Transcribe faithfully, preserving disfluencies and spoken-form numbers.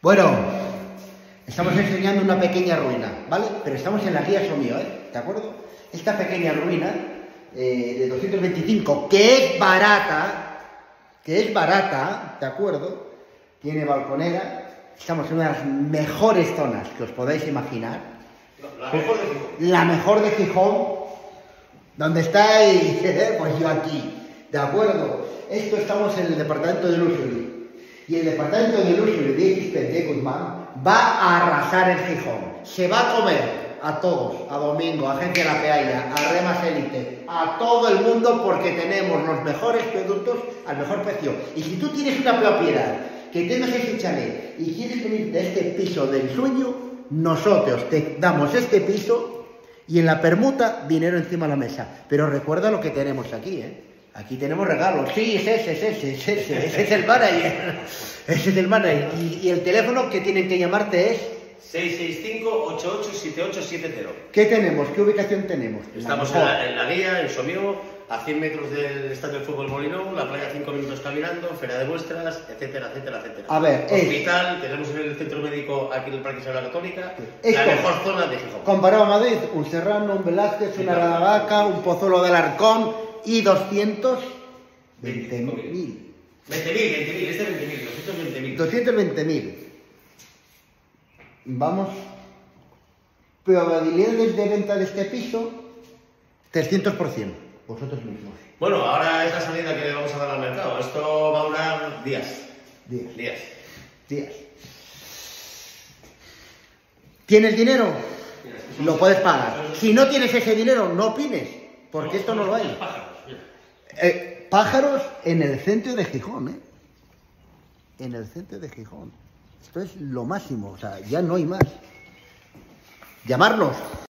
Bueno, estamos enseñando una pequeña ruina, ¿vale? Pero estamos en la guía Somio, ¿eh? ¿De acuerdo? Esta pequeña ruina eh, de doscientos veinticinco, que es barata, que es barata, ¿de acuerdo? Tiene balconera. Estamos en una de las mejores zonas que os podáis imaginar. La mejor de Gijón. La mejor de Gijón. ¿Dónde estáis? Pues yo aquí. ¿De acuerdo? Esto estamos en el departamento de Luxury. Y el departamento de Luxury de X P de Guzmán va a arrasar en Gijón. Se va a comer a todos, a Domingo, a Agencia La Pealla, a Remas Élite, a todo el mundo, porque tenemos los mejores productos al mejor precio. Y si tú tienes una propiedad que tengas ese chalet y quieres venirte a este piso del sueño, nosotros te damos este piso y en la permuta dinero encima de la mesa. Pero recuerda lo que tenemos aquí, ¿eh? Aquí tenemos regalos. Sí, es ese, es ese, es ese, ese es el manager. Ese es el manager. Y, y el teléfono que tienen que llamarte es seis seis cinco, ocho ocho siete ocho siete cero. ¿Qué tenemos? ¿Qué ubicación tenemos? Estamos en la, en la guía, en Somio, a cien metros del estadio de fútbol Molinón, la playa cinco minutos caminando, feria de muestras, etcétera, etcétera, etcétera. A ver, hospital, es... tenemos en el centro médico aquí en el Parque Isabel la Católica, Esto, la mejor zona de Gijón. Comparado a Madrid, un Serrano, un Velázquez, una Radavaca, un Pozuelo del Arcón y doscientos veinte mil. veinte mil, veinte mil, este veinte mil, doscientos veinte mil. doscientos veinte mil. Vamos. Probabilidades de venta de este piso, trescientos por ciento. Vosotros mismos. Bueno, ahora es la salida que le vamos a dar al mercado. Esto va a durar días. Días. Días. Días. ¿Tienes dinero? Lo puedes pagar. Si no tienes ese dinero, no opines, porque esto no lo hay. Eh, pájaros en el centro de Gijón, ¿eh? En el centro de Gijón. Esto es lo máximo, o sea, ya no hay más. Llamarnos.